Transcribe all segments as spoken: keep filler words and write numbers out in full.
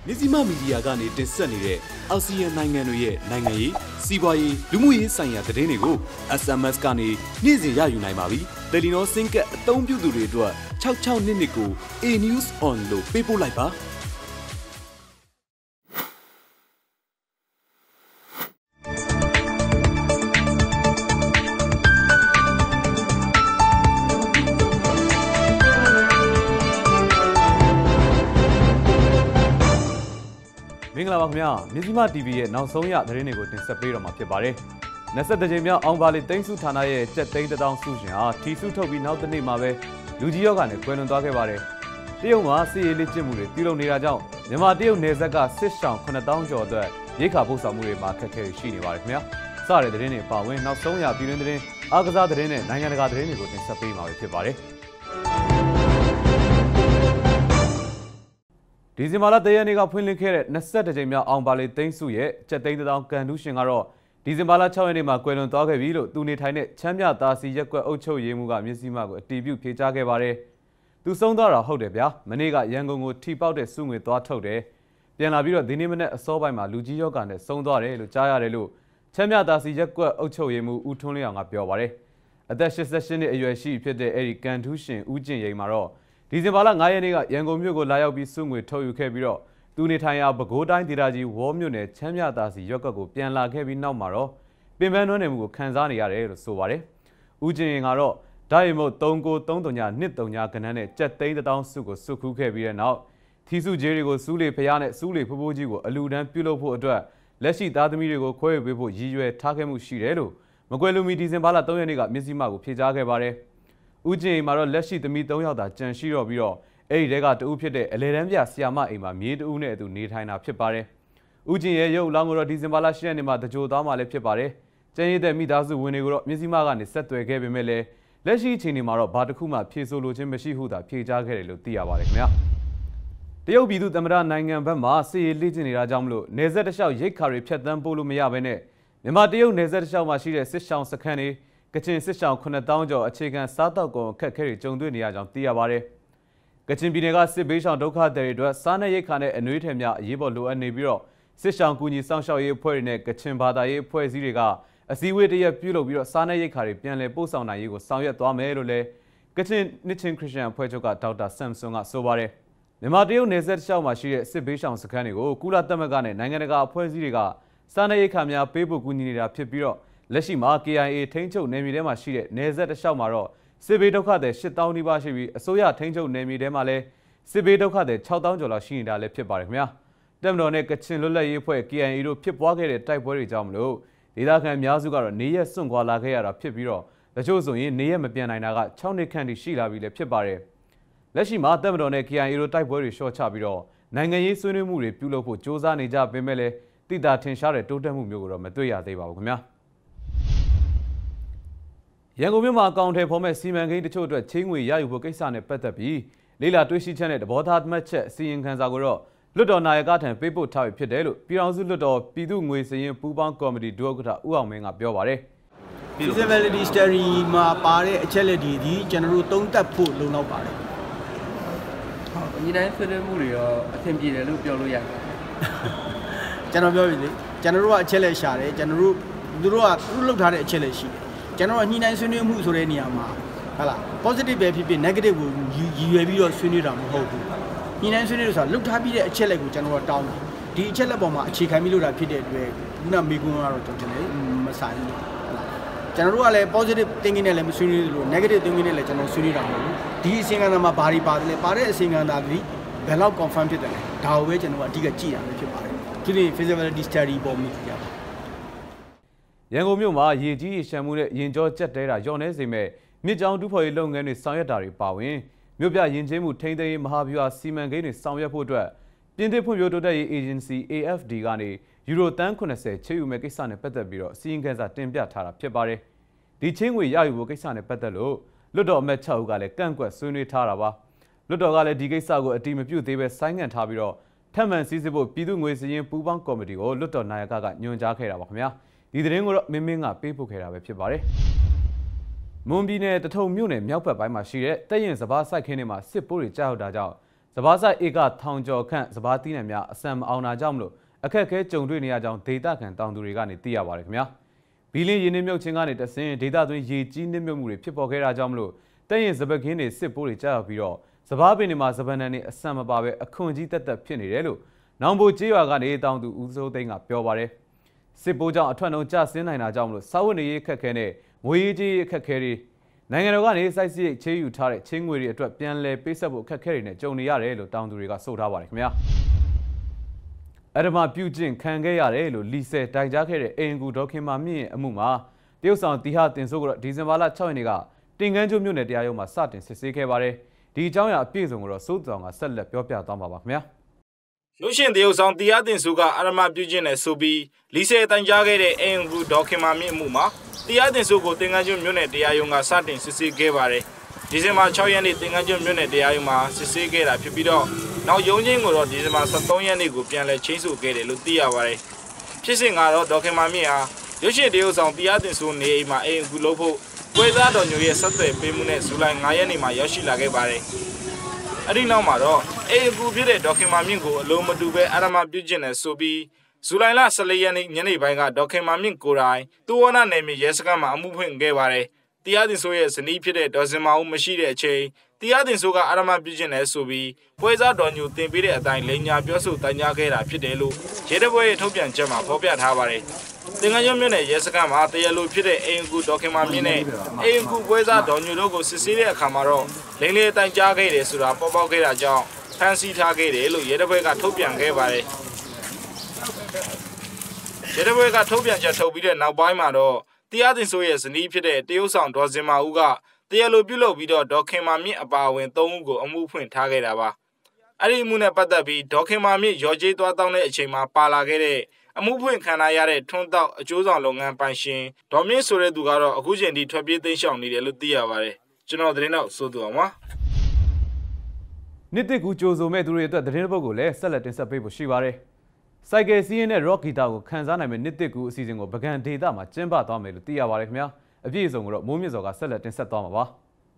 မြစီမမီဒီယာကနေတင်ဆက်နေတဲ့အာဆီယံနိုင်ငံတွေရဲ့နိုင်ငံရေးစီးပွားရေးလူမှုရေးဆိုင်ရာသတင်းတွေကို S M S ကနေနေ့စဉ်ရယူနိုင်ပါပြီ။ Telenor Sync အသုံးပြုသူတွေအတွက်၆၆နှစ်နှစ်ကို A News On လို့ပေးပို့လိုက်ပါမင်္ဂလာပါခင်ဗျာမြစီမ တီဗီ ရဲ့နောက်ဆုံးရသတင်းတွေကိုတင်ဆက်ပေးတော့မှာဖြစ်ပါတယ်။၂၁ကြိမ်မြောက်အောင်ပါလီသိန်းစုဌာနရဲ့ကျက်သိန်းတစ်သောင်းစုရှင်ဟာထီစုထုတ်ပြီးနောက်တစ်နေ့မှာပဲလူကြီးရောဂါနဲ့ကွယ်လွန်သွားခဲ့ပါတယ်။တရုတ်မှာစစ်ရေးလက်ကျင့်မှုတွေပြုလုပ်နေတာကြောင့်မြန်မာတရုတ်နယ်စပ်ကစစ်ရှောင်ခုနှစ်သောင်းကျော်အတွက်ရိက္ခာပို့ဆောင်မှုတွေမှာခက်ခဲရှိနေပါတယ်ခင်ဗျာ။စတဲ့သတင်းတွေပါဝင်နောက်ဆုံးရပြည်တွင်းသတင်းအားကစားသတင်းနဲ့နိုင်ငံတကာသတင်းတွေကိုတင်ဆက်ပေးမှာဖြစ်ပါတယ်။ဒီဇင်ဘာလတရက်နေ့ကဖွင့်လှစ်ခဲ့တဲ့၂၁ကြိမ်မြောက်အောင်ပါလီသိန်းစုရဲ့ကျက်သိန်းတစ်သောင်းကန်ထူးရှင်ကတော့ဒီဇင်ဘာလ၆ရက်နေ့မှာကွယ်လွန်သွားခဲ့ပြီလို့သူနေထိုင်တဲ့ချမ်းမြသာစီရက်ကွက်အုပ်ချုပ်ရေးမှူးကမျက်စိမှကိုအတည်ပြုဖြေကြားခဲ့ပါတယ်။သူဆုံးသွားတာဟုတ်တယ်ဗျာ။မနေ့ကရန်ကုန်ကိုထိပေါက်တဲ့စုငွေသွားထုတ်တယ်။ပြန်လာပြီးတော့ဒီနေ့မနေ့အစောပိုင်းမှာလူကြီးရောဂါနဲ့ဆုံးသွားတယ်လို့ကြားရတယ်လို့ချမ်းမြသာစီရက်ကွက်အုပ်ချုပ်ရေးမှူးဦးထွန်းလင်းအောင်ကပြောပါတယ်။အသက်၈၈နှစ်အရွယ်ရှိဖြစ်တဲ့အဲဒီကန်ထူးရှင်ဦးကျင်ရိန်မှာတော့ဒီဇင်ဘာလ၅ရက်နေ့ကရန်ကုန်မြို့ကိုလာရောက်ပြီးစုငွေထုတ်ယူခဲ့ပြီးတော့သူနေထိုင်ရာပဲခူးတိုင်းဒေသကြီးဝေါ်မြို့နယ်ချမ်းမြသာစီရွက်ကကိုပြန်လာခဲ့ပြီးနောက်မှာတော့ပင်ပန်းနှွမ်းနယ်မှုကိုခံစားနေရတယ်လို့ဆိုပါတယ်။ဦးကျင်ရင်ကတော့ဒိုင်မုတ်၃၉၃၃ညနှစ်၃ညကဏ္ဍနဲ့ကျက်သိန်းတစ်သောင်းစုကိုစုခူးခဲ့ပြီးတဲ့နောက်ထီစုကျေးတွေကိုစူးလေဖျားနဲ့စူးလေဖိုးဖိုးကြီးကိုအလူတန်းပြုလုပ်ဖို့အတွက်လက်ရှိသားသမီးတွေကိုခွဲဝေပေးဖို့ရည်ရွယ်ထားခဲ့မှုရှိတယ်လို့မကွယ်လူမီဒီဇင်ဘာလ၃ရက်နေ့ကမျက်စိမှကိုဖြေကြားခဲ့ပါတယ်။ဦးကျင်ရင်မှာတော့လက်ရှိသမီး၃ယောက်သာကြံရှိတော့ပြီးတော့အဲ့ဒီတဲကတဦးဖြစ်တဲ့အလဲတန်းပြဆီယာမအိမ်မှာမြေတဦးနဲ့အတူနေထိုင်တာဖြစ်ပါတယ်။ဦးကျင်ရဲ့ရုပ်လောင်းကိုတော့ဒီဇင်ဘာလ၈ရက်နေ့မှာတကြိုသွားမှလည်းဖြစ်ပါတယ်။ကျန်းရည်တဲ့မိသားစုဝင်တွေကိုတော့မျက်စိမကနေဆက်သွယ်ခဲ့ပေမဲ့လည်းလက်ရှိအချိန်ဒီမှာတော့ဘာတစ်ခုမှဖြေဆိုလိုခြင်းမရှိဟုသာဖြေကြားခဲ့တယ်လို့သိရပါတယ်ခင်ဗျာ။တရုတ်ပြည်သူသမ္မတနိုင်ငံဘက်မှာစစ်ရေးလေ့ကျင့်နေတာကြောင့်မလို့နေဆက်တလျှောက်ရိတ်ခါတွေဖြတ်တန်းပို့လို့မရဘဲနဲ့မြန်မာတရုတ်နေဆက်တလျှောက်မှာရှိတဲ့စစ်ရှောင်းစခန်းတွေကချင်စစ်ရှောင်းခုနှစ်သောင်းကျော်အခြေခံစားတောက်ကုန်အခက်အခဲတွေကြုံတွေ့နေရကြောင်းသိရပါတယ်။ကချင်ပြည်နယ်ကစစ်ဘေးရှောင်ဒုက္ခသည်တွေအတွက်စားနပ်ရိက္ခာနဲ့အနွေးထည်များအရေးပေါ်လိုအပ်နေပြီးတော့စစ်ရှောင်ကူညီဆောင်ရှောက်ရေးအဖွဲ့တွေနဲ့ကချင်ဘာသာရေးအဖွဲ့အစည်းတွေကအစည်းအဝေးတရက်ပြုလုပ်ပြီးတော့စားနပ်ရိက္ခာတွေပြန်လည်ပို့ဆောင်နိုင်ရေးကိုဆောင်ရွက်သွားမယ်လို့လည်းကချင်နှစ်ချင်းခရစ်ယာန်အဖွဲ့ချုပ်ကဒေါက်တာဆမ်ဆွန်ကဆိုပါတယ်။မြန်မာတရုတ်နယ်စပ်တလျှောက်မှာရှိတဲ့စစ်ဘေးရှောင်စခန်းတွေကိုကုလသမဂ္ဂနဲ့နိုင်ငံတကာအဖွဲ့အစည်းတွေကစားနပ်ရိက္ခာများပေးဖို့ကူညီနေတာဖြစ်ပြီးတော့လက်ရှိမှာ K I A ထိန်းချုပ်နယ်မြေထဲမှာရှိတဲ့နယ်စပ်တလျှောက်မှာတော့စစ်ဘေးဒုက္ခသည်၈သောင်းနီးပါးရှိပြီးအစိုးရထိန်းချုပ်နယ်မြေထဲမှာလည်းစစ်ဘေးဒုက္ခသည်၆သောင်းကျော်လောက်ရှိနေတာလည်းဖြစ်ပါတယ်ခင်ဗျာ။တပ်မတော်နဲ့ကချင်လွတ်လပ်ရေးအဖွဲ့ K I A တို့ဖြစ်ပွားခဲ့တဲ့တိုက်ပွဲတွေကြောင့်မလို့ဒေသခံအများစုကတော့နေရက်စွန့်ခွာလာခဲ့ရတာဖြစ်ပြီးတော့တချို့ဆိုရင်နေရက်မပြန်နိုင်တာက၆နှစ်ခန့်ထိရှိလာပြီလည်းဖြစ်ပါတယ်။လက်ရှိမှာတပ်မတော်နဲ့ K I A တို့တိုက်ပွဲတွေရှော့ချပြီးတော့နိုင်ငံရေးဆွေးနွေးမှုတွေပြုလုပ်ဖို့ကြိုးစားနေကြပေမဲ့လည်းတိတာထင်ရှားတဲ့တိုးတက်မှုမျိုးကိုတော့မတွေ့ရသေးပါဘူးခင်ဗျာ။ရန်ကုန်မြို့မှာအကောင့်ထဲဖော်မဲ့စီမံကိန်းတချို့အတွက်ချင်းငွေရယူဖို့ကိစ္စနဲ့ပတ်သက်ပြီးလေးလာတွေ့ရှိချက်နဲ့သဘောထားမှတ်ချက်အစီရင်ခံစာကိုတော့လွတ်တော်နာယကထံပေးပို့ထားပြီဖြစ်တယ်လို့ပြည်ထောင်စုလွတ်တော်ပြည်သူ့ငွေစရင်ပူးပေါင်းကော်မတီဒုဥက္ကဋ္ဌဦးအောင်မင်းကပြောပါတယ်။ Feasibility study မှာပါတဲ့အချက်လက်တွေဒီကျွန်တော်တို့သုံးသပ်ဖို့လုံလောက်ပါတယ်။ဟုတ်ညီတိုင်းဆွေးနွေးမှုတွေရောအဆင်ပြေတယ်လို့ပြောလို့ရတယ်။ကျွန်တော်ပြောပြီလေကျွန်တော်တို့ကအချက်လက်ရှာတယ်ကျွန်တော်တို့သူတို့ကသူတို့လုပ်ထားတဲ့အချက်လက်ရှိတယ်။ကျွန်တော်ကညှိနှိုင်းဆွေးနွေးမှုဆိုတဲ့နေရာမှာဟုတ်လား positive ပဲဖြစ်ဖြစ် negative ကိုရည်ရွယ်ပြီးတော့ဆွေးနွေးတာမဟုတ်ဘူး။ညှိနှိုင်းဆွေးနွေးလို့ဆိုတာလှုပ်ထားပြီးတဲ့အချက်လက်ကိုကျွန်တော်ကတောင်းတယ်။ဒီအချက်လက်ပေါ်မှာအခြေခံပြီးလို့တာဖြစ်တဲ့အတွက်ခုနမေကွန်းကတော့ကျွန်တော်လည်းမဆိုင်ဘူး။ဟုတ်လား။ကျွန်တော်တို့ကလည်း positive thinking နဲ့လည်းမဆွေးနွေးလို့ negative thinking နဲ့လည်းကျွန်တော်ဆွေးနွေးတာမဟုတ်ဘူး။ဒီအစီအစဉ်ကမှာဘာတွေပါတယ်လဲပါတဲ့အစီအစဉ်ကဒါကြီးဘယ်လောက် confirm ဖြစ်တယ်လဲ။ဒါကိုပဲကျွန်တော်ကအဓိကကြည့်ရမှာဖြစ်ပါတယ်။ဒီနေ့ feasibility study ပေါ်မှာကြည့်ရပါရန်ကုန်မြို့မှာရေကြီးရေရှမ်းမှုနဲ့ရင်ကြောကြက်တဲတာရော့နေစေမဲ့မြစ်ကြောင်းတူးဖော်ရေးလုပ်ငန်းတွေဆောင်ရွက်တာတွေပါဝင်မြို့ပြရင်ချင်းမှုထိန်းသိမ်းရေးမဟာဗျူဟာစီမံကိန်းတွေဆောင်ရွက်ဖို့အတွက်ပြင်သစ်ဖွံ့ဖြိုးတိုးတက်ရေး agency A F D ကနေယူရိုတန်း၇၀ချေယူမဲ့ကိစ္စနဲ့ပတ်သက်ပြီးတော့စီရင်ခံစာတင်ပြထားတာဖြစ်ပါတယ်။ဒီချင်းငွေရယူဖို့ကိစ္စနဲ့ပတ်သက်လို့လွတ်တော်အမတ်၆ဦးကလည်းကန့်ကွက်ဆွေးနွေးထားတာပါ။လွတ်တော်ကလည်းဒီကိစ္စကိုအတိမပြုသေးပဲဆိုင်းငံ့ထားပြီးတော့ထပ်မံစည်းစိမ်ဖို့ပြည်သူ့ငွေစရင်ပူးပေါင်းကော်မတီကိုလွတ်တော်နာယကကညွှန်ကြားခဲ့တာပါခင်ဗျာ။ဒီသတင်းကိုတော့မင်းမင်းကပေးပို့ခဲ့တာပဲဖြစ်ပါတယ်။မွန်ပြည်နယ်တထုံမြို့နယ်မြောက်ဘက်ပိုင်းမှာရှိတဲ့တပ်ရင်စပားစိုက်ခင်းတွေမှာစစ်ပိုးတွေကြောက်တာကြောင့်စဘာဆိုင်ဧကထောင်ကျော်ခန့်စဘာသီးနှံများအစံမအောင်တာကြောင့်မလို့အခက်အခဲကြုံတွေ့နေရကြောင်းဒေသခံတောင်သူတွေကနေသိရပါတယ်ခင်ဗျာဘီလင်းရင်းနှမြုပ်ချင်းကနေတဆင်ဒေသတွင်းရေကြီးနှမြုပ်မှုတွေဖြစ်ပေါ်ခဲ့တာကြောင့်မလို့တဲ့ရင်စပကင်းတွေစစ်ပိုးတွေကြာပြီးတော့စဘာပင်တွေမှာစပန်နန်တွေအစံမပါပဲအခွန်ကြီးတက်တက်ဖြစ်နေတယ်လို့နောင်ဘိုကျေးရွာကနေတောင်သူဦးစိုးသိန်းကပြောပါတယ်စစ်ပိုးကြောင့်အထွက်နှုံကျဆင်းနိုင်တာကြောင့်မလို့စာဝတ်နေရေးခက်ခဲနဲ့ငွေရေးကြေးရေးခက်ခဲတွေနိုင်ငံတော်ကနေစိုက်စရိတ်ချေးယူထားတဲ့ချင်းငွေတွေအတွက်ပြန်လည်ပေးဆက်ဖို့ခက်ခဲတွေနဲ့ကြုံနေရတယ်လို့တောင်သူတွေကဆိုထားပါတယ်ခင်ဗျာအရမပြုကျင့်ခံခဲ့ရတယ်လို့လီဆယ်တိုင်ကြားခဲ့တဲ့အိမ်ကူဒေါခင်မာမြင့်ရဲ့အမှုမှာတရုတ်ဆောင်တီဟာတင်ဆိုးကတော့ဒီဇင်ဘာလ၆ရက်နေ့ကတင်ကန်းကျိုးမြို့နယ်တရားရုံးမှာစတင်စစ်ဆေးခဲ့ပါတယ်ဒီအကြောင်းအရာအပြည့်စုံကိုတော့စိုးတောင်ကဆက်လက်ပြောပြသွားမှာပါခင်ဗျာလူရှင်တရုတ်ဆောင်တီဟာတင်ဆိုးကအရမပြုကျင့်နဲ့ဆိုပြီးလီဆယ်တိုင်ကြားခဲ့တဲ့အိမ်ကူဒေါခင်မာမြင့်အမှုမှာတရားတင်ဆိုကိုတင်ကန်းကျွန်းမြို့နယ်တရားရုံးကစတင်စစ်ဆေးခဲ့ပါတယ်။ဒီဇင်ဘာ၆ရက်နေ့တင်ကန်းကျွန်းမြို့နယ်တရားရုံးမှာစစ်ဆေးခဲ့တာဖြစ်ပြီးတော့နောက်ရုံးချင်းကိုတော့ဒီဇင်ဘာ၁၃ရက်နေ့ကိုပြန်လည်ချိန်းဆိုခဲ့တယ်လို့သိရပါတယ်။ဖြစ်စဉ်ကတော့ဒေါခင်မာမြင့်ဟာရုပ်ရှင်တရုတ်ဆောင်တရားတင်ဆိုနေအိမ်မှာအိမ်ကူလို့ဖို့ပွဲစားတော်ညိုရဲ့ဆက်သွယ်ပေးမှုနဲ့ဇူလိုင်၅ရက်နေ့မှာရောက်ရှိလာခဲ့ပါတယ်။အဲဒီနောက်မှာတော့အိမ်ကူဖြစ်တဲ့ဒေါခင်မာမြင့်ကိုအလုံးမတူပဲအရမပြုကျင့်နဲ့ဆိုပြီးဇူလိုင်လ၁၄ရက်နေ့ညနေပိုင်းကဒေါခင်မာမြင့်ကိုတိုင်တူဝနာနယ်မြေရဲစခန်းမှာအမှုဖွင့်ခဲ့ပါတယ်။တရားတင်ဆိုရဲ့ဇနီးဖြစ်တဲ့ဒေါ်စင်မာဦးမရှိတဲ့အချိန်တရားတင်ဆိုကအရမပြုကျင့်နဲ့ဆိုပြီးပွဲစားတော်ညိုတင်ပေးတဲ့အတိုင်းလိန်ညာပြောဆိုတိုင်ကြားခဲ့တာဖြစ်တယ်လို့ရဲတပ်ဖွဲ့ရဲ့ထုတ်ပြန်ချက်မှာဖော်ပြထားပါတယ်။တင်ကန်းကျွန်းမြို့နယ်ရဲစခန်းမှာတရားလိုဖြစ်တဲ့အိမ်ကူဒေါခင်မာမြင့်နဲ့အိမ်ကူပွဲစားတော်ညိုတို့ကိုစစ်ဆေးတဲ့အခါမှာတော့လိန်လေတိုင်ကြားခဲ့တယ်ဆိုတာပေါ်ပေါက်ခဲ့တာကြောင့်ဖမ်းဆီးထားခဲ့တယ်လို့ရဲတပ်ဖွဲ့ကထုတ်ပြန်ခဲ့ပါတယ်။ရဲတပ်ဖွဲ့ကထုတ်ပြန်ချက်ထုတ်ပြီးတဲ့နောက်ပိုင်းမှာတော့တရားတင်ဆိုရဲ့ဇနီးဖြစ်တဲ့တရုတ်ဆောင်ဒေါ်စင်မာဦးကတရားလိုပြုလုပ်ပြီးတော့ဒေါခင်မာမြင့်အပါအဝင်၃ဦးကိုအမှုဖွင့်ထားခဲ့တာပါ။အဲ့ဒီအမှုနဲ့ပတ်သက်ပြီးဒေါခင်မာမြင့်ရော်ကြေးသွားတောင်းတဲ့အချိန်မှာပါလာခဲ့တဲ့အမှုဖွင့်ခံရတဲ့ထွန်းတောက်အကျိုးဆောင်လုပ်ငန်းပိုင်ရှင်ဒေါ်မြင့်ဆိုတဲ့သူကတော့အခုချိန်ထိထွက်ပြေးသိမ်းရှောင်နေတယ်လို့သိရပါတယ်။ကျွန်တော်သတင်းတော့စိုးသူအောင်ပါ။နှစ်တစ်ကူကြိုဆိုမဲ့သူတွေအတွက်သတင်းတစ်ပုဒ်ကိုလည်းဆက်လက်တင်ဆက်ပေးဖို့ရှိပါတယ်။စိုက်ကယ်စီးရင်နဲ့ rock guitar ကိုခန်းစားနိုင်မဲ့နှစ်တစ်ကူအစီအစဉ်ကိုပကံဒေတာမှာကျင်းပသွားမယ်လို့သိရပါတယ်ခင်ဗျာအပြည့်အစုံကိုတော့မိုးမြင့်စော်ကဆက်လက်တင်ဆက်သွားမှာပါ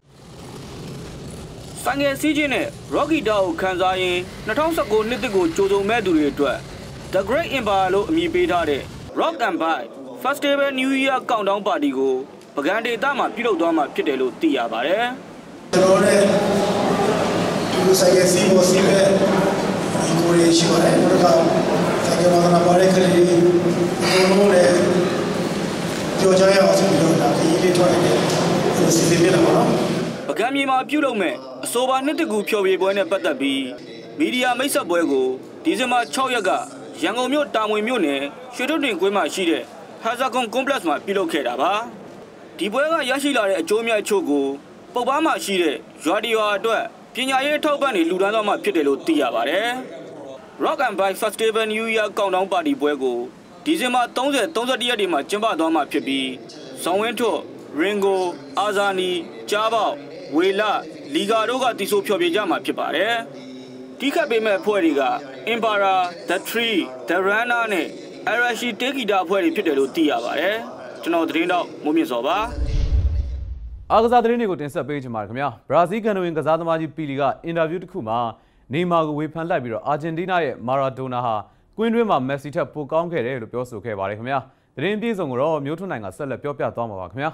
စိုက်ကယ်စီးခြင်းနဲ့ rock guitar ကိုခန်းစားရင်၂၀၁၉နှစ်တစ်ကိုကြိုဆိုမဲ့သူတွေအတွက် The Great Empire လို့အမည်ပေးထားတဲ့ Rock and Bike Festival New Year Countdown Party ကိုပကံဒေတာမှာပြုလုပ်သွားမှာဖြစ်တယ်လို့သိရပါတယ်ကျွန်တော်လည်းဒီစိုက်ကယ်စီးဖို့စီးမဲ့ဒီကိုရရှိပါတယ်ဘုရားကမနာပါရခလေးဒီလိုလည်းကြောကြရအောင်ဆိုပြီးတော့ဒါခရီးလေးထွက်နေတယ်စီစဉ်ပြလာပါတော့ပကံမြေမှာပြုလုပ်မဲ့အဆိုပါနှစ်တကူဖျော်ဖြေပွဲနဲ့ပတ်သက်ပြီးမီဒီယာမိတ်ဆက်ပွဲကိုဒီဇင်ဘာ၆ရက်ကရန်ကုန်မြို့တာမွေမြို့နယ်ရွှေတုတ်တင်ကွင်းမှာရှိတဲ့ Hazagon Complex မှာပြုလုပ်ခဲ့တာပါဒီပွဲကရရှိလာတဲ့အကျိုးအမြတ်အချို့ကိုပုပ်ပန်းမှာရှိတဲ့ရွာဒီရွာအတွက်ပညာရေးထောက်ပံ့တွေလှူဒါန်းသွားမှာဖြစ်တယ်လို့သိရပါတယ်Rock and Bike Festival New Year Countdown Party ပွဲကိုဒီဇင်ဘာ၃၀ ၃၁ရက်နေ့မှာကျင်းပသွားမှာဖြစ်ပြီးဇောင်းဝင်းထွတ် Ringo အာဇာနီကြားပေါက်ဝေလလီဂါတို့ကတီဆိုဖျော်ဖြေကြမှာဖြစ်ပါတယ်။တီးခတ်ပေးမဲ့အဖွဲ့တွေက Impara, The Tree, The Runner နဲ့ Arashi Tekida အဖွဲ့တွေဖြစ်တယ်လို့သိရပါတယ်။ကျွန်တော်သတင်းတော့မိုးမြင့်စောပါ။အားကစားသတင်းတွေကိုတင်ဆက်ပေးချင်ပါတယ်ခင်ဗျာ။ဘရာဇီးကန်နိုဝင်ကစားသမားကြီးပီလီကအင်တာဗျူးတစ်ခုမှာနေမာကိုဝေဖန်လိုက်ပြီးတော့အာဂျင်တီးနားရဲ့မာရာဒိုနာဟာကွင်းတွင်းမှာမက်ဆီထက်ပိုကောင်းခဲ့တယ်လို့ပြောဆိုခဲ့ပါတယ်ခင်ဗျာသတင်းပြေဆုံးကိုတော့မျိုးထွန်းနိုင်ကဆက်လက်ပြောပြသွားမှာပါခင်ဗျာ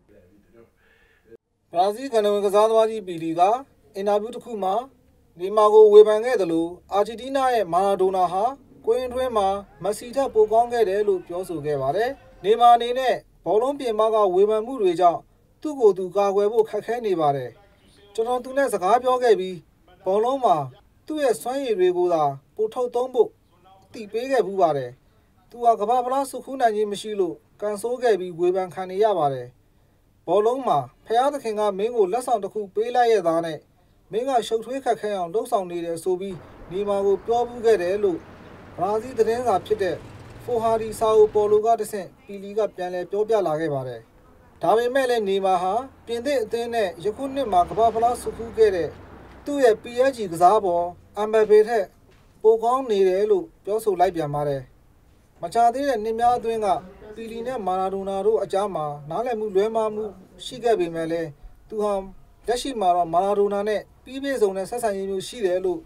ဘရာဇီးကန်နိုဝင်ကစားသမားကြီးပီလီကအင်တာဗျူးတစ်ခုမှာနေမာကိုဝေဖန်ခဲ့တယ်လို့အာဂျင်တီးနားရဲ့မာရာဒိုနာဟာကွင်းတွင်းမှာမက်ဆီထက်ပိုကောင်းခဲ့တယ်လို့ပြောဆိုခဲ့ပါတယ်နေမာအနေနဲ့ဘောလုံးပြင်ပကဝေဖန်မှုတွေကြောင့်သူ့ကိုယ်သူကာကွယ်ဖို့ခက်ခဲနေပါတယ်ကျွန်တော်သူနဲ့စကားပြောခဲ့ပြီးဘောလုံးမှာသူ့ရဲ့စွမ်းရည်တွေကိုသာပိုထုတ်သုံးဖို့တည်ပေးခဲ့ဘူးပါတယ်သူဟာကမ္ဘာဖလားစုခူးနိုင်ခြင်းမရှိလို့ကန်ဆိုးခဲ့ပြီးဝေဖန်ခံနေရပါတယ်ဘောလုံးမှာဖျားသခင်ကမင်းကိုလက်ဆောင်တစ်ခုပေးလိုက်ရတာနဲ့မင်းကရှုပ်ထွေးခက်ခဲအောင်လှုပ်ဆောင်နေတယ်ဆိုပြီးနေမာကိုပြောဘူးခဲ့တယ်လို့ဘရာဇီးသတင်းစာဖြစ်တဲ့ဖိုဟာဒီဆာအိုပေါ်လိုကတဆင့်ပီလီကပြန်လည်ပြောပြလာခဲ့ပါတယ်ဒါပေမဲ့လည်းနေမာဟာပြင်သစ်အသင်းနဲ့ယခုနှစ်မှာကမ္ဘာဖလားစုခူးခဲ့တဲ့သူ့ရဲ့ ပီ အက်ချ် ဂျီ ကစားပေါ်အမ်ဘပေထက်ပိုကောင်းနေတယ်လို့ပြောဆိုလိုက်ပြန်ပါတယ်။မချသေးတဲ့နှစ်များအတွင်းကပီလီနဲ့မာရာဒိုနာတို့အကြားမှာနားလည်မှုလွဲမှားမှုရှိခဲ့ပေမဲ့လည်းသူဟာလက်ရှိမှာတော့မာရာဒိုနာနဲ့ပြီးပြည့်စုံတဲ့ဆက်ဆံရေးမျိုးရှိတယ်လို့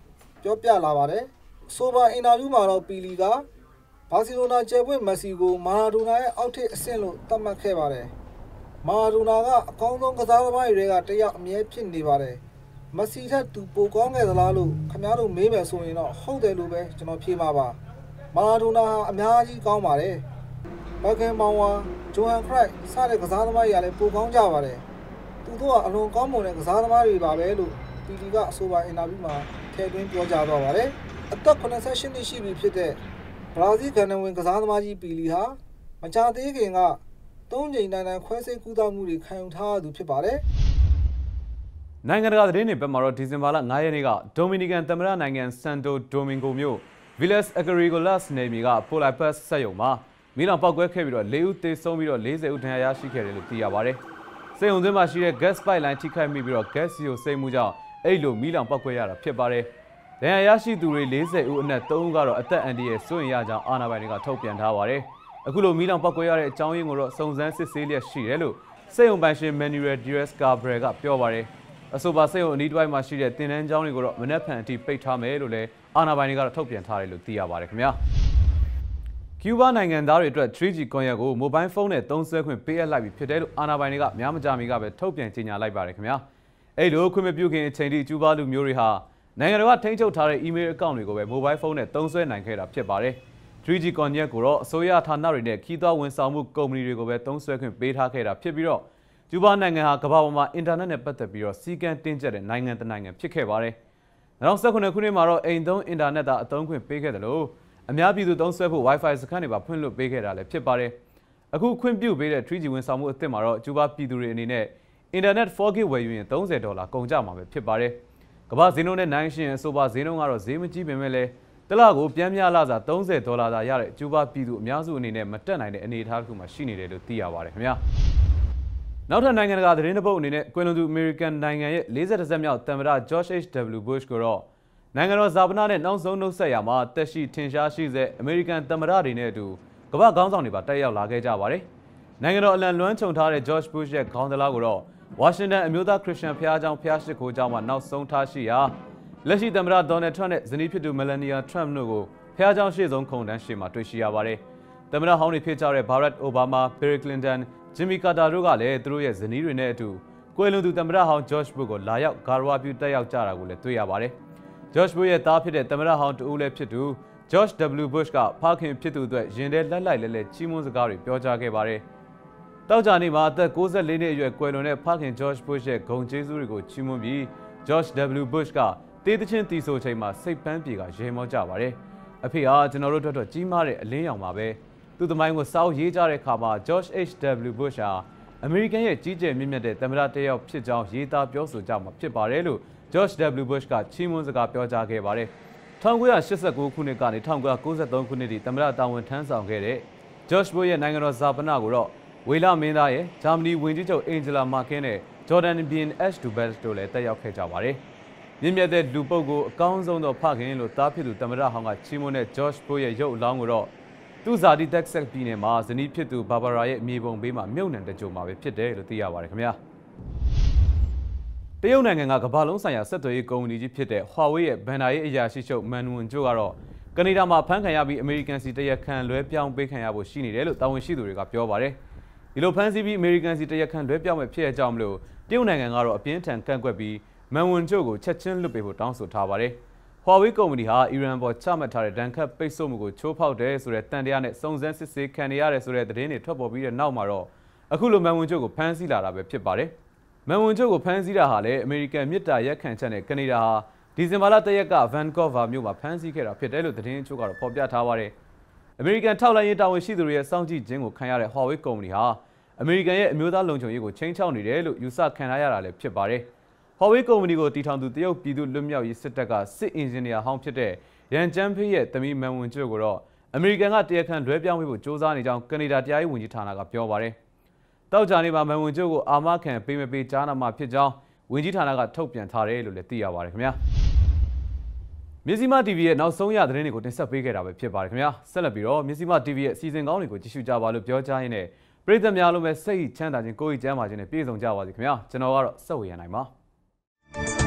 ပြောပြလာပါတယ်ဆိုပါအင်တာဗျူးမှာတော့ပီလီကဘာစီလိုနာကျယ်ပွင့်မက်ဆီကိုမာရာဒိုနာရဲ့အောက်ထစ်အဆင့်လို့သတ်မှတ်ခဲ့ပါတယ်မာရာဒိုနာကအကောင်းဆုံးကစားသမားတွေကတယောက်အမြဲဖြစ်နေပါတယ်မက်ဆီထက်သူပိုကောင်းခဲ့သလားလို့ခင်ဗျားတို့မေးမယ်ဆိုရင်တော့ဟုတ်တယ်လို့ပဲကျွန်တော်ဖြေမှာပါမာရာဒိုနာဟာအများကြီးကောင်းပါတယ်ဘက်ကန်မောင်ဝါဂျိုဟန်ခရိုက်စတဲ့ကစားသမားတွေကလည်းပိုကောင်းကြပါတယ်သူတို့ကအလွန်ကောင်းမွန်တဲ့ကစားသမားတွေပါပဲလို့ပီလီကအဆိုပါအင်တာဗျူးမှာထည့်သွင်းပြောကြားသွားပါတယ်အသက်၇၈နှစ်ရှိပြီဖြစ်တဲ့ဘရာဇီးကန်နဝင်ကစားသမားကြီးပီလီဟာမကြာသေးခင်ကသုံးကြိမ်တိုင်းတိုင်းခွဲစိတ်ကူးသမှုတွေခံယူထားသူဖြစ်ပါတယ်နိုင်ငံတကာသတင်းတွေဘက်မှာတော့ဒီဇင်ဘာလ၅ရက်နေ့ကဒိုမီနီကန်သမ္မတနိုင်ငံဆန်တိုဒိုမင်ဂိုမြို့ဗီလက်စ်အဂရီဂိုလတ်စ်နယ်မြေကပိုလိုက်ပတ်စက်ရုံမှာမီးလောင်ပေါက်ကွဲခဲ့ပြီးတော့၄ဦးသေဆုံးပြီးတော့၄၀ဦးဒဏ်ရာရရှိခဲ့တယ်လို့သိရပါတယ်။စက်ရုံသွင်းမှာရှိတဲ့ gas pipeline ထိခိုက်မိပြီးတော့ gas ကိုစိမ့်မှုကြောင့်အဲ့လိုမီးလောင်ပေါက်ကွဲရတာဖြစ်ပါတယ်။ဒဏ်ရာရရှိသူတွေ၄၀ဦးအနက်၃ဦးကတော့အသက်အန္တရာယ်စိုးရိမ်ရကြောင်းအာဏာပိုင်တွေကထုတ်ပြန်ထားပါတယ်။အခုလိုမီးလောင်ပေါက်ကွဲရတဲ့အကြောင်းရင်းကိုတော့စုံစမ်းစစ်ဆေးလျက်ရှိတယ်လို့စက်ရုံပိုင်ရှင် Manuel Diaz Cabrera ကပြောပါတယ်။အဆိုပါစက်ရုံအနီးတစ်ဝိုက်မှာရှိတဲ့တင်တန်းကျောင်းတွေကိုတော့မနက်ဖြန်အထိပိတ်ထားမယ်လို့လည်းအာဏာပိုင်တွေကတော့ထုတ်ပြန်ထားတယ်လို့သိရပါတယ်ခင်ဗျာ။ကျူးဘားနိုင်ငံသားတွေအတွက် three G ကွန်ရက်ကိုမိုဘိုင်းဖုန်းနဲ့သုံးစွဲခွင့်ပေးအပ်လိုက်ပြီဖြစ်တယ်လို့အာဏာပိုင်တွေကများမကြာမီကပဲထုတ်ပြန်ကြေညာလိုက်ပါတယ်ခင်ဗျာအဲ့လိုခွင့်မပြုခင်အချိန်ထိကျူးဘားလူမျိုးတွေဟာနိုင်ငံတော်ကထိန်းချုပ်ထားတဲ့ email account တွေကိုပဲမိုဘိုင်းဖုန်းနဲ့သုံးစွဲနိုင်ခဲ့တာဖြစ်ပါတယ် three G ကွန်ရက်ကိုတော့အစိုးရဌာနတွေနဲ့ခီးသွွားဝန်ဆောင်မှုကုမ္ပဏီတွေကိုပဲသုံးစွဲခွင့်ပေးထားခဲ့တာဖြစ်ပြီးတော့ကျူးဘားနိုင်ငံဟာကမ္ဘာပေါ်မှာအင်တာနက်နဲ့ပတ်သက်ပြီးတော့စီကံတင်းကျပ်တဲ့နိုင်ငံတစ်နိုင်ငံဖြစ်ခဲ့ပါတယ်၂၀၁၇ခုနှစ်မှာတော့အိမ်သုံးအင်တာနက်သာအသုံးခွင့်ပေးခဲ့တယ်လို့အများပြည်သူသုံးစွဲဖို့ Wi-Fi စခန်းတွေပါဖွင့်လွှတ်ပေးခဲ့တာလည်းဖြစ်ပါတယ်။အခုခွင့်ပြုပေးတဲ့ three G ဝန်ဆောင်မှုအသစ်မှာတော့ကျူးဘားပြည်သူတွေအနေနဲ့အင်တာနက် four G ဝယ်ယူရင်သုံးဆယ်ဒေါ်လာကုန်ကျမှာပဲဖြစ်ပါတယ်။ကမ္ဘာဈေးနှုန်းနဲ့နိုင်ရှင်အဆိုပါဈေးနှုန်းကတော့ဈေးမကြီးပေမဲ့လည်းတစ်လကိုပြန်များလာစာသုံးဆယ်ဒေါ်လာသာရတဲ့ကျူးဘားပြည်သူအများစုအနေနဲ့မတက်နိုင်တဲ့အနေအထားတစ်ခုမှရှိနေတယ်လို့သိရပါတယ်ခင်ဗျာ။နောက်ထပ်နိုင်ငံတကာသတင်းတစ်ပုဒ်အနေနဲ့ကွယ်လွန်သူအမေရိကန်နိုင်ငံရဲ့၄၁ဆက်မြောက်သမ္မတ George H W Bush ကိုတော့နိုင်ငံတော်ဇာပနာနဲ့နောက်ဆုံးနှုတ်ဆက်ရာမှာတက်ရှိထင်ရှားရှိစေအမေရိကန်သမ္မတတွေနဲ့အတူကမ္ဘာခေါင်းဆောင်တွေပါတက်ရောက်လာခဲ့ကြပါတယ်။နိုင်ငံတော်အလံလွှမ်းခြုံထားတဲ့ George Bush ရဲ့ခေါင်းတလားကိုတော့ဝါရှင်တန်အမျိုးသားခရစ်ယာန်ဘုရားကျောင်းဘုရားရှိခိုးကျောင်းမှာနောက်ဆုံးထားရှိရာလက်ရှိသမ္မတဒေါ်နယ်ထရန့်နဲ့ဇနီးဖြစ်သူ Melania Trump တို့ကိုဘုရားကျောင်းရှေ့ဆုံးခုံတန်းရှေ့မှာတွေ့ရှိရပါတယ်။သမ္မတဟောင်းတွေဖြစ်ကြတဲ့ Barack Obama, Bill Clinton, Jimmy Carter တို့ကလည်းသူတို့ရဲ့ဇနီးတွေနဲ့အတူကွယ်လွန်သူသမ္မတဟောင်း George Bush ကိုလာရောက်ဂါရဝပြုတက်ရောက်ကြတာကိုလည်းတွေ့ရပါတယ်။ George Bush ရဲ့သားဖြစ်တဲ့သမ္မတဟောင်းတဦးလည်းဖြစ်သူ George W Bush ကဖခင်ဖြစ်သူအတွက်ရင်ထဲလက်လိုက်လဲလဲချီးမွမ်းစကားတွေပြောကြားခဲ့ပါတယ်။တောက်ကြနေ့မှာအသက်၉၄နှစ်အရွယ်ကွယ်လွန်တဲ့ဖခင် George Bush ရဲ့ဂုဏ်ကျေးဇူးတွေကိုချီးမွမ်းပြီး George W Bush ကတေးသချင်းတီဆိုချိန်မှာစိတ်ပန်းပြေကရေမောကြပါတယ်။အဖေဟာကျွန်တော်တို့အတွက်တော့ကြီးမားတဲ့အလင်းရောင်ပါပဲ။သူ့သမိုင်းကိုစောက်ရေးကြတဲ့အခါမှာ George H W Bush ဟာအမေရိကန်ရဲ့ကြီးကျယ်မြင့်မြတ်တဲ့သမ္မတတစ်ယောက်ဖြစ်ကြောင်းရေးသားပြောဆိုကြမှာဖြစ်ပါတယ်လို့George W Bush ကချီးမွမ်းစကားပြောကြားခဲ့ပါတယ်။၁၉၈၉ခုနှစ်ကနေ၁၉၉၃ခုနှစ်ထိသမ္မတတာဝန်ထမ်းဆောင်ခဲ့တဲ့ George Bush ရဲ့နိုင်ငံတော်ဇာပနာကိုတော့ဝေလမင်းသားရဲ့ဂျာမနီဝန်ကြီးချုပ် Angela Merkel နဲ့ Jordan Bien Aschenbach တို့လည်းတက်ရောက်ခဲ့ကြပါတယ်။မြင့်မြတ်တဲ့လူပုဂ္ဂိုလ်အကောင်းဆုံးသောဖခင်လို့သားဖြစ်သူသမ္မတဟောင်းကချီးမွမ်းတဲ့ George Bush ရဲ့ရုပ်အလောင်းကိုတော့သူ့ဇာတိ Texas ပြည်နယ်မှာဇနီးဖြစ်သူ Barbara ရဲ့မြေပုံဘေးမှာမြုပ်နှံတကြိုမှာပဲဖြစ်တယ်လို့သိရပါတယ်ခင်ဗျာ။တရုတ်နိုင်ငံကကမ္ဘာလုံးဆိုင်ရာဆက်သွယ်ရေးကုမ္ပဏီကြီးဖြစ်တဲ့ Huawei ရဲ့ဘန်နာရေးအရာရှိချုပ် Man Wenzhou ကတော့ကနေဒါမှာဖမ်းခံရပြီးအမေရိကန်စီတရားခံလွှဲပြောင်းပေးခံရဖို့ရှိနေတယ်လို့တာဝန်ရှိသူတွေကပြောပါတယ်။ဒီလိုဖမ်းဆီးပြီးအမေရိကန်စီတရားခံလွှဲပြောင်းမဲ့ဖြစ်ရကြောင်းမလို့တရုတ်နိုင်ငံကတော့အပြင်းထန်ကန့်ကွက်ပြီး Man Wenzhou ကိုချက်ချင်းလွှတ်ပေးဖို့တောင်းဆိုထားပါတယ်။ Huawei ကုမ္ပဏီဟာအီရန်ပေါ်ချမှတ်ထားတဲ့ဒဏ်ခတ်ပိတ်ဆို့မှုကိုချိုးဖောက်တယ်ဆိုတဲ့တန်တရားနဲ့စုံစမ်းစစ်ဆေးခံနေရတယ်ဆိုတဲ့သတင်းတွေထွက်ပေါ်ပြီးတဲ့နောက်မှာတော့အခုလို Man Wenzhou ကိုဖမ်းဆီးလာတာပဲဖြစ်ပါတယ်။ Man Wenzhou ကိုဖမ်းဆီးတာဟာလည်းအမေရိကန်မြစ်တာရက်ခံချက်နဲ့ကနေဒါဟာဒီဇင်ဘာလတရက်က Vancouver မြို့မှာဖမ်းဆီးခဲ့တာဖြစ်တယ်လို့သတင်းအချို့ကတော့ဖော်ပြထားပါတယ်။အမေရိကန်ထောက်လှမ်းရေးတာဝန်ရှိသူတွေရဲ့စောင့်ကြည့်ခြင်းကိုခံရတဲ့ Huawei ကုမ္ပဏီဟာအမေရိကန်ရဲ့အမျိုးသားလုံခြုံရေးကိုချိန်ချောက်နေတယ်လို့ယူဆခံရတာလည်းဖြစ်ပါတယ်။ Huawei ကုမ္ပဏီကိုတည်ထောင်သူတရုတ်ပြည်သူ့လွတ်မြောက်ရေးစစ်တပ်ကစစ်အင်ဂျင်နီယာဟောင်းဖြစ်တဲ့ရန်ကျန်းဖေးရဲ့သမီး Man Wenzhou ကိုတော့အမေရိကန်ကတရားခံလွှဲပြောင်းပေးဖို့ကြိုးစားနေကြောင်းကနေဒါတရားရေးဝန်ကြီးဌာနကပြောပါတယ်။တောက်ကြနေ့မှာ Man Wenzhou ကိုအာမခံပေးမပေးကြားနာမှာဖြစ်ကြောင်းဝန်ကြီးဌာနကထုတ်ပြန်ထားတယ်လို့လည်းသိရပါတယ်ခင်ဗျာ။မြစီမ တီဗီ ရဲ့နောက်ဆုံးရသတင်းတွေကိုတင်ဆက်ပေးခဲ့တာပဲဖြစ်ပါတယ်ခင်ဗျာ။ဆက်လက်ပြီးတော့မြစီမ တီဗီ ရဲ့အစီအစဉ်ကောင်းတွေကိုကြည့်ရှုကြပါလို့ပြောကြားရင်းနဲ့ပရိသတ်များလုံးပဲစိတ်ချမ်းသာခြင်းကိုယ်ကြီးကျန်းမာခြင်းနဲ့ပြည့်စုံကြပါစေခင်ဗျာ။ကျွန်တော်ကတော့စက်ဝေရနိုင်ပါ